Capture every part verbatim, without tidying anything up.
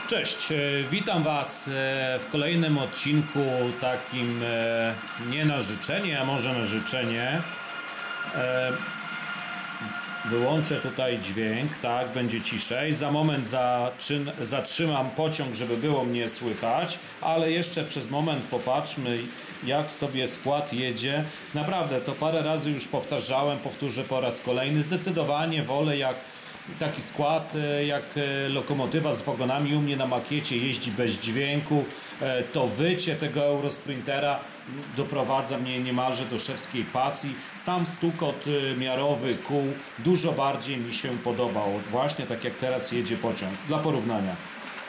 Cześć, witam Was w kolejnym odcinku takim nie na życzenie, a może na życzenie. Wyłączę tutaj dźwięk, tak, będzie ciszej. Za moment zaczyn, zatrzymam pociąg, żeby było mnie słychać, ale jeszcze przez moment popatrzmy, jak sobie skład jedzie. Naprawdę, to parę razy już powtarzałem, powtórzę po raz kolejny. Zdecydowanie wolę jak taki skład, jak lokomotywa z wagonami u mnie na makiecie jeździ bez dźwięku. To wycie tego Eurosprintera doprowadza mnie niemalże do szewskiej pasji. Sam stukot miarowy kół dużo bardziej mi się podobał. Właśnie tak jak teraz jedzie pociąg. Dla porównania.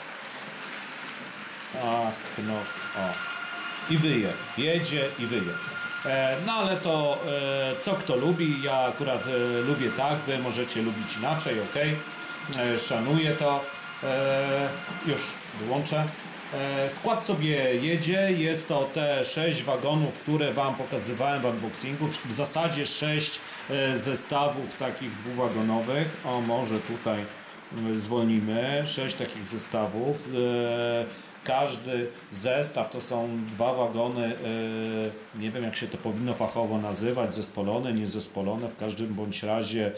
Ach, no, o. I wyje. Jedzie i wyje. No ale to co kto lubi, ja akurat lubię tak, wy możecie lubić inaczej, ok, szanuję to, już wyłączę. Skład sobie jedzie, jest to te sześć wagonów, które Wam pokazywałem w unboxingu, w zasadzie sześć zestawów takich dwuwagonowych, o może tutaj zwolnimy, sześć takich zestawów. Każdy zestaw to są dwa wagony, nie wiem jak się to powinno fachowo nazywać, zespolone, niezespolone, w każdym bądź razie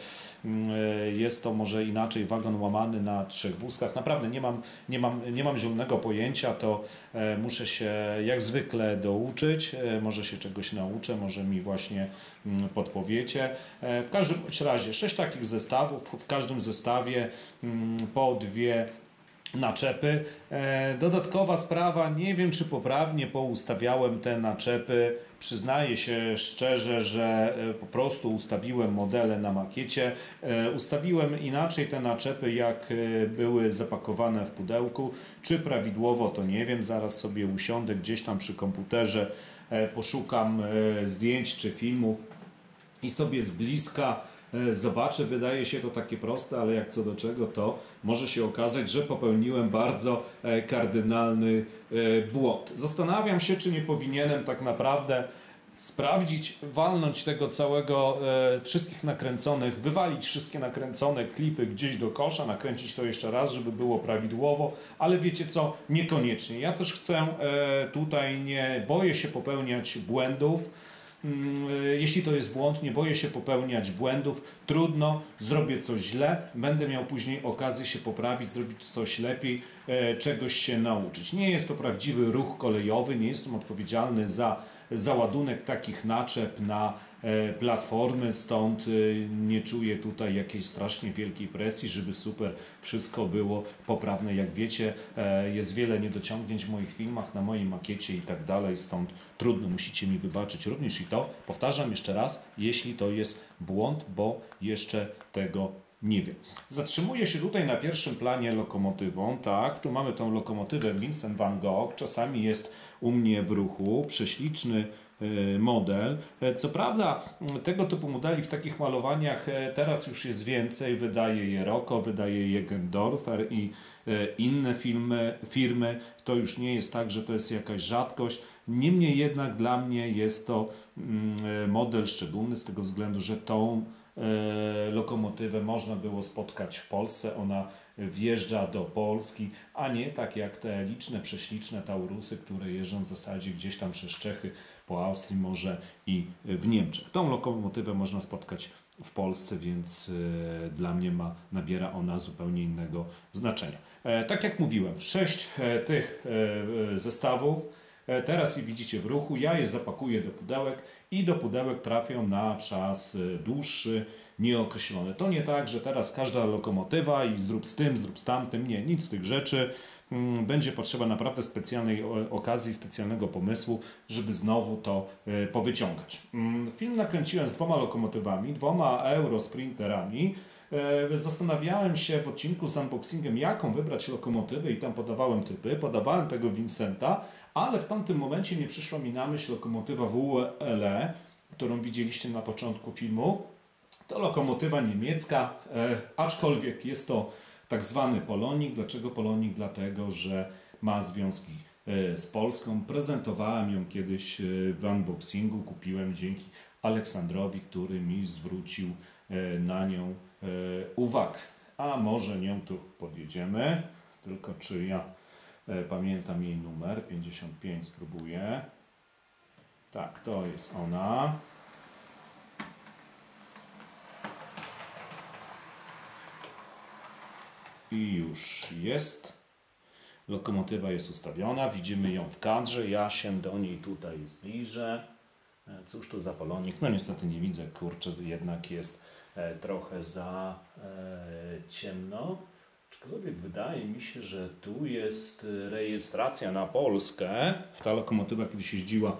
jest to może inaczej wagon łamany na trzech wózkach. Naprawdę nie mam, nie mam, nie mam zielonego pojęcia, to muszę się jak zwykle douczyć, może się czegoś nauczę, może mi właśnie podpowiecie. W każdym bądź razie sześć takich zestawów, w każdym zestawie po dwie naczepy. Dodatkowa sprawa, nie wiem czy poprawnie poustawiałem te naczepy. Przyznaję się szczerze, że po prostu ustawiłem modele na makiecie. Ustawiłem inaczej te naczepy, jak były zapakowane w pudełku. Czy prawidłowo, to nie wiem. Zaraz sobie usiądę gdzieś tam przy komputerze, poszukam zdjęć czy filmów i sobie z bliska zobaczę. Wydaje się to takie proste, ale jak co do czego, to może się okazać, że popełniłem bardzo kardynalny błąd. Zastanawiam się, czy nie powinienem tak naprawdę sprawdzić, walnąć tego całego, wszystkich nakręconych, wywalić wszystkie nakręcone klipy gdzieś do kosza, nakręcić to jeszcze raz, żeby było prawidłowo, ale wiecie co, niekoniecznie. Ja też chcę tutaj, nie boję się popełniać błędów. Jeśli to jest błąd, nie boję się popełniać błędów, trudno, zrobię coś źle, będę miał później okazję się poprawić, zrobić coś lepiej, czegoś się nauczyć. Nie jest to prawdziwy ruch kolejowy, nie jestem odpowiedzialny za załadunek takich naczep na platformy, stąd nie czuję tutaj jakiejś strasznie wielkiej presji, żeby super wszystko było poprawne. Jak wiecie, jest wiele niedociągnięć w moich filmach, na mojej makiecie i tak dalej, stąd trudno, musicie mi wybaczyć również i to. Powtarzam jeszcze raz, jeśli to jest błąd, bo jeszcze tego nie wiem. Zatrzymuję się tutaj na pierwszym planie lokomotywą, tak, tu mamy tą lokomotywę Vincent van Gogh, czasami jest u mnie w ruchu, prześliczny model. Co prawda tego typu modeli w takich malowaniach teraz już jest więcej, wydaje je Rocco, wydaje je Gendorfer i inne firmy, firmy. To już nie jest tak, że to jest jakaś rzadkość. Niemniej jednak dla mnie jest to model szczególny z tego względu, że tą lokomotywę można było spotkać w Polsce, ona wjeżdża do Polski, a nie tak jak te liczne, prześliczne Taurusy, które jeżdżą w zasadzie gdzieś tam przez Czechy, po Austrii może i w Niemczech. Tą lokomotywę można spotkać w Polsce, więc dla mnie ma, nabiera ona zupełnie innego znaczenia. Tak jak mówiłem, sześć tych zestawów. Teraz je widzicie w ruchu, ja je zapakuję do pudełek i do pudełek trafią na czas dłuższy, nieokreślony. To nie tak, że teraz każda lokomotywa i zrób z tym, zrób z tamtym, nie, nic z tych rzeczy. Będzie potrzeba naprawdę specjalnej okazji, specjalnego pomysłu, żeby znowu to powyciągać. Film nakręciłem z dwoma lokomotywami, dwoma Eurosprinterami. Zastanawiałem się w odcinku z unboxingiem, jaką wybrać lokomotywę i tam podawałem typy, podawałem tego Vincenta, ale w tamtym momencie nie przyszła mi na myśl lokomotywa W L E, którą widzieliście na początku filmu. To lokomotywa niemiecka, aczkolwiek jest to tak zwany Polonik. Dlaczego Polonik? Dlatego, że ma związki z Polską. Prezentowałem ją kiedyś w unboxingu, kupiłem dzięki Aleksandrowi, który mi zwrócił na nią uwagę. A może nią tu podjedziemy. tylko czy ja e, pamiętam jej numer. pięćdziesiąt pięć spróbuję. Tak, to jest ona. I już jest. Lokomotywa jest ustawiona, widzimy ją w kadrze. Ja się do niej tutaj zbliżę. Cóż to za balonik? No niestety nie widzę, kurczę, jednak jest e, trochę za e, ciemno. Aczkolwiek wydaje mi się, że tu jest rejestracja na Polskę. Ta lokomotywa kiedyś jeździła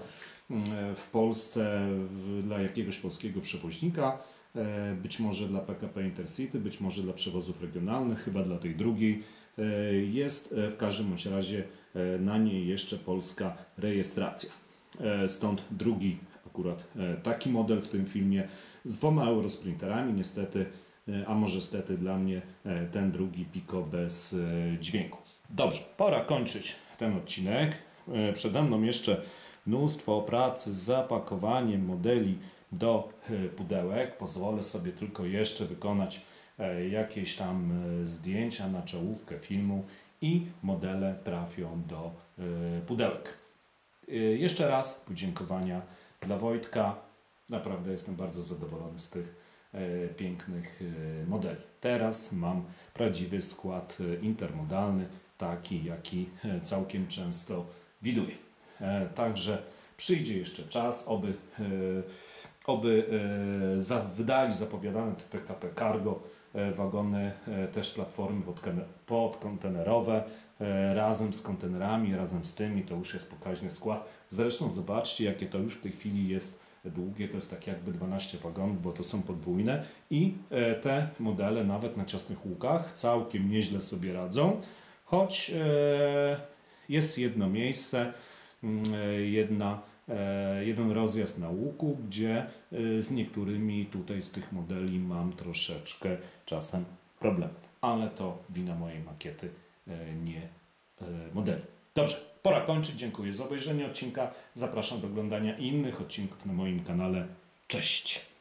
w Polsce w, dla jakiegoś polskiego przewoźnika. E, być może dla P K P Intercity, być może dla przewozów regionalnych, chyba dla tej drugiej. E, jest e, w każdym bądź razie e, na niej jeszcze polska rejestracja. E, stąd drugi akurat e, taki model w tym filmie z dwoma Eurosprinterami, niestety, e, a może stety dla mnie e, ten drugi Pico bez e, dźwięku. Dobrze, pora kończyć ten odcinek. E, przede mną jeszcze mnóstwo pracy z zapakowaniem modeli do e, pudełek. Pozwolę sobie tylko jeszcze wykonać e, jakieś tam e, zdjęcia na czołówkę filmu i modele trafią do e, pudełek. E, jeszcze raz podziękowania dla Wojtka. Naprawdę jestem bardzo zadowolony z tych e, pięknych e, modeli. Teraz mam prawdziwy skład e, intermodalny, taki jaki e, całkiem często widuję. E, także przyjdzie jeszcze czas, oby, e, oby e, za, wydali zapowiadane P K P Cargo e, wagony, e, też platformy podkontenerowe, e, razem z kontenerami, razem z tymi, to już jest pokaźny skład. Zresztą zobaczcie, jakie to już w tej chwili jest długie, to jest tak jakby dwanaście wagonów, bo to są podwójne i e, te modele nawet na ciasnych łukach całkiem nieźle sobie radzą, choć e, jest jedno miejsce, jedna, jeden rozjazd na łuku, gdzie z niektórymi tutaj z tych modeli mam troszeczkę czasem problemów. Ale to wina mojej makiety, nie modeli. Dobrze, pora kończyć. Dziękuję za obejrzenie odcinka. Zapraszam do oglądania innych odcinków na moim kanale. Cześć!